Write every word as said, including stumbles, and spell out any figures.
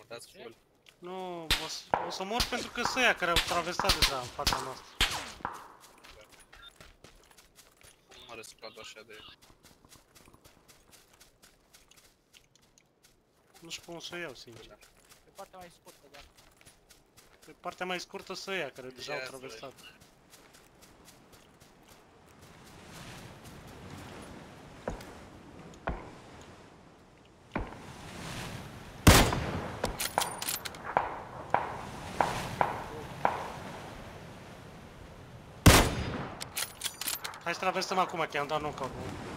Dați full. Nu, o să, o să mor pentru că sunt ăia care au traversat deja în fața noastră. Nu mă răscladă așa de... Nu știu cum să o iau, sincer. Pe partea mai scurtă, da. Pe partea mai scurtă sunt ăia care deja au Ia, traversat. Hai să traversăm acum, că i-am dat knockout.